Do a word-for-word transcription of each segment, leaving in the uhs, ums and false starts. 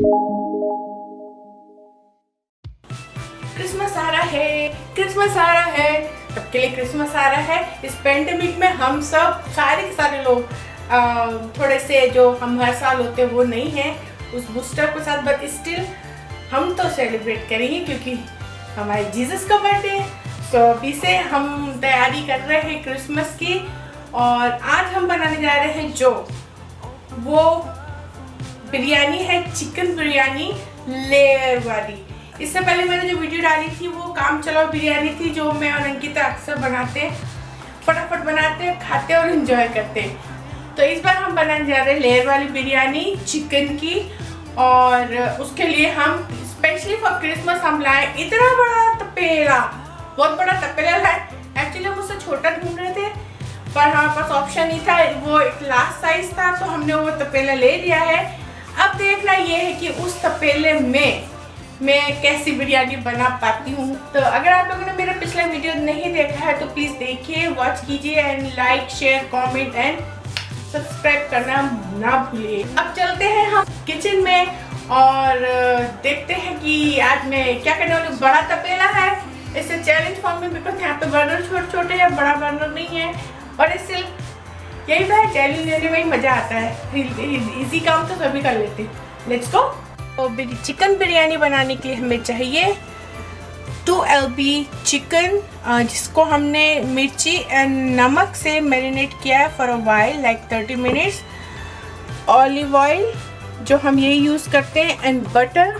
Christmas आ रहा है, Christmas आ रहा है, सबके लिए क्रिसमस आ रहा है। इस पेंडेमिक में हम सब सारे के सारे लोग आ, थोड़े से जो हम हर साल होते हैं वो नहीं हैं उस बूस्टर के साथ, बट स्टिल हम तो सेलिब्रेट करेंगे क्योंकि हमारे जीसस का बर्थडे है। सो अभी से हम तैयारी कर रहे हैं क्रिसमस की, और आज हम बनाने जा रहे हैं जो वो बिरयानी है, चिकन बिरयानी लेयर वाली। इससे पहले मैंने जो वीडियो डाली थी वो काम चलाओ बिरयानी थी, जो मैं और अंकिता अक्सर बनाते हैं, फटाफट बनाते हैं, खाते और एंजॉय करते हैं। तो इस बार हम बनाने जा रहे हैं लेयर वाली बिरयानी चिकन की, और उसके लिए हम स्पेशली फॉर क्रिसमस हम लाए इतना बड़ा तपेला, बहुत बड़ा तपेला लाए। एक्चुअली हम उससे छोटा ढूंढ रहे थे पर हमारे पास ऑप्शन नहीं था, वो एक लास्ट साइज था, तो हमने वो तपेला ले लिया है। अब देखना ये है कि उस तपेले में मैं कैसी बिरयानी बना पाती हूँ। तो अगर आप लोगों ने मेरा पिछला वीडियो नहीं देखा है तो प्लीज़ देखिए, वॉच कीजिए and like share comment and subscribe करना ना भूलिए। अब चलते हैं हम किचन में और देखते हैं कि आज मैं क्या करने वाली। बड़ा तपेला है, इससे चैलेंज फॉर्म में, बिकॉज यहाँ पे बर्नर छोटे छोटे है, बड़ा बर्नर नहीं है, और इससे यही तो है, चैलेंज लेने में ही मज़ा आता है। इजी काम तो सभी कर लेते हैं। Let's go. तो चिकन बिरयानी बनाने के लिए हमें चाहिए टू एल बी चिकन, जिसको हमने मिर्ची एंड नमक से मैरिनेट किया है for a while like thirty minutes. Olive oil जो हम ये यूज़ करते हैं, एंड बटर,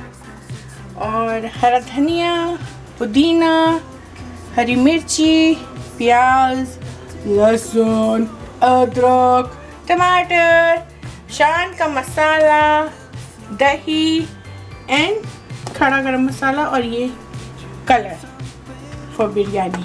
और हरा धनिया, पुदीना, हरी मिर्ची, प्याज, लहसुन, अदरक, टमाटर, शान का मसाला, दही एंड खड़ा गरम मसाला, और ये कलर फॉर बिरयानी।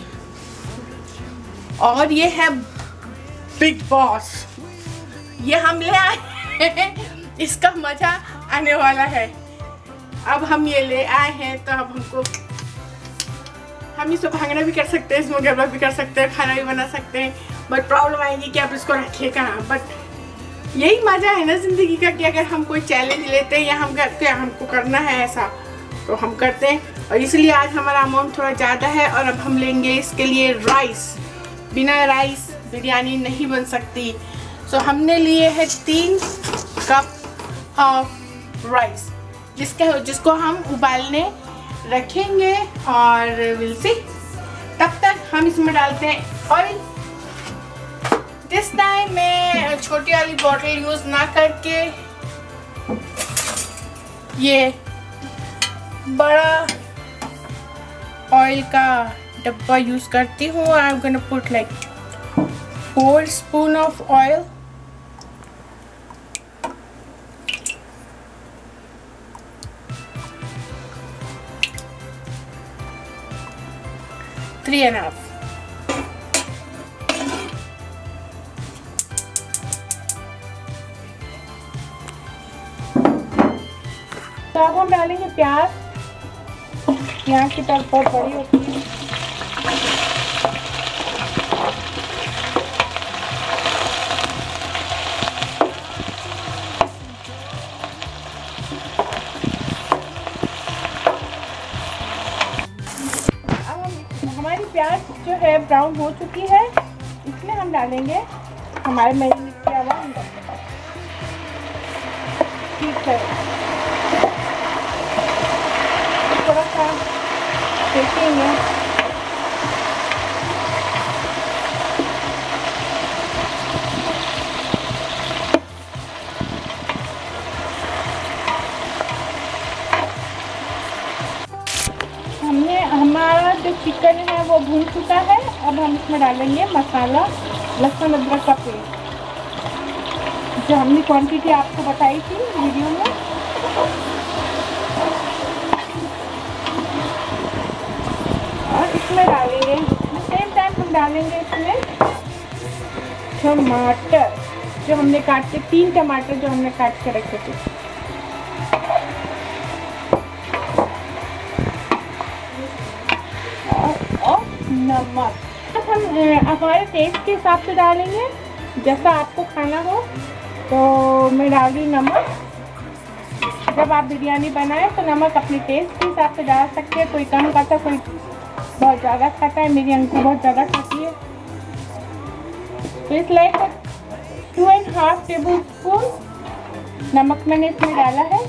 और ये है बिग बॉस, ये हम ले आए हैं, इसका मजा आने वाला है। अब हम ये ले आए हैं तो अब हमको, हम इसको भागना भी कर सकते हैं, इसमें गड़बड़ भी कर सकते हैं, खाना भी बना सकते हैं, बट प्रॉब्लम आएगी कि आप इसको रखिए कहाँ। बट यही मज़ा है ना ज़िंदगी का, कि अगर हम कोई चैलेंज लेते हैं या हम करते हैं, हमको करना है ऐसा तो हम करते हैं। और इसलिए आज हमारा अमाउंट थोड़ा ज़्यादा है, और अब हम लेंगे इसके लिए राइस। बिना राइस बिरयानी नहीं बन सकती। सो हमने लिए है तीन कप ऑफ राइस, जिसके जिसको हम उबालने रखेंगे, और विल सी। तब तक हम इसमें डालते हैं ऑयल। दिस टाइम मैं छोटी वाली बॉटल यूज़ ना करके ये बड़ा ऑयल का डब्बा यूज़ करती हूँ। I am gonna put like four spoon of oil. Three and half. तो अब हम डालेंगे प्याज। यहाँ की तरफ बहुत बड़ी होती है। अब हम, हमारी प्याज जो है ब्राउन हो चुकी है, इसमें हम डालेंगे हमारे मैरिनेट किया हुआ अंडा। ठीक है, थोड़ा सा सेकेंगे। हमने हमारा जो चिकन है वो भून चुका है। अब हम इसमें डालेंगे मसाला, लहसुन अदरक का पेस्ट, जो हमने क्वांटिटी आपको बताई थी वीडियो में। और इसमें डालेंगे सेम टाइम हम डालेंगे इसमें टमाटर, जो हमने काट के, तीन टमाटर जो हमने काट के रखे थे। और नमक हम हमारे टेस्ट के हिसाब से डालेंगे, जैसा आपको खाना हो। तो मैं डाल दी नमक, जब आप बिरयानी बनाएं तो नमक अपने टेस्ट के हिसाब से डाल सकते हैं। कोई कम खाता है, कोई बहुत ज़्यादा खाता है। मेरी अंकल बहुत ज़्यादा खाती है। तो इस like two and half table spoon नमक मैंने इसमें डाला है।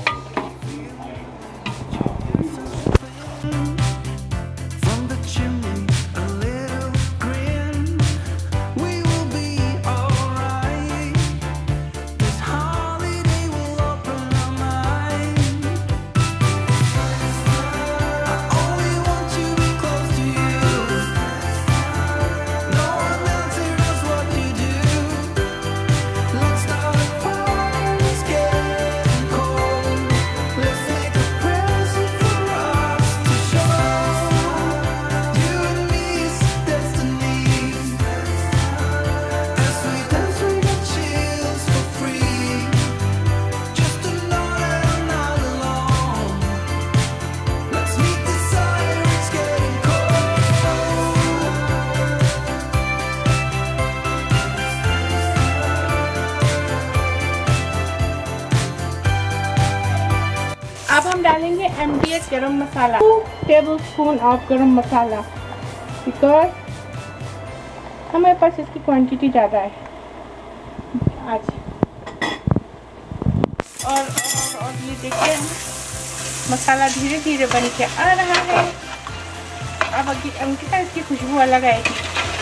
अब हम डालेंगे M D H garam masala, two table spoon of garam masala, because हमारे पास इसकी क्वांटिटी ज़्यादा है आज। और, और, और ये देखिए मसाला धीरे धीरे बन के आ रहा है। अब अंकिता इसकी खुशबू अलग आएगी।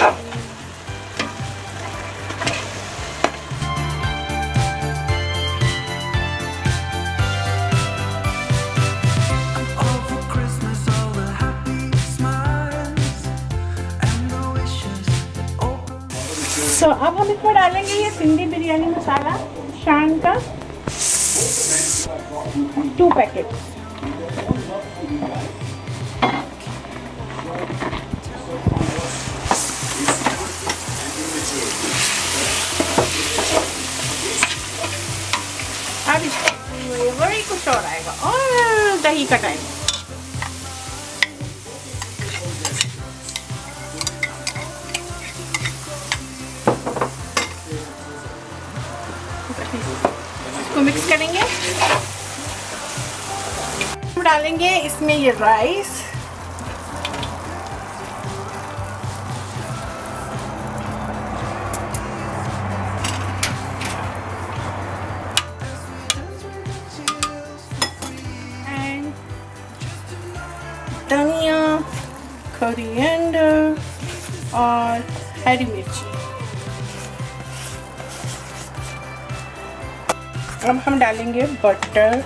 तो अब हम इसमें डालेंगे ये सिंधी बिरयानी मसाला शान का टू पैकेट। अब वही कुछ और आएगा और दही का टाइम। इसको मिक्स करेंगे। हम डालेंगे इसमें ये राइस, एंड धनिया, कोरिएंडर और हरी मिर्ची। अब हम डालेंगे बटर,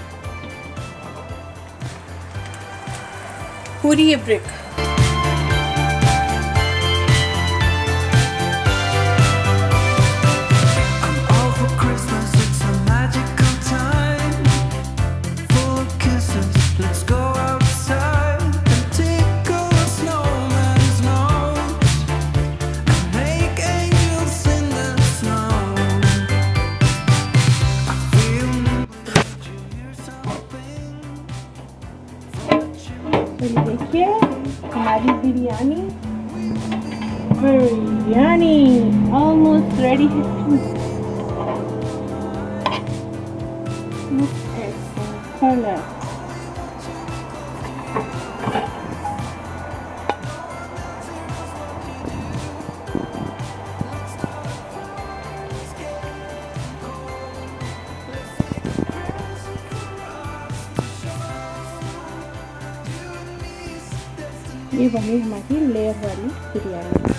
पूरी ये ब्रिक। देखिए हमारी बिरयानी बिरयानी ऑलमोस्ट रेडी है। कलर ये बनी हमारी लेयर वाली बिरयानी।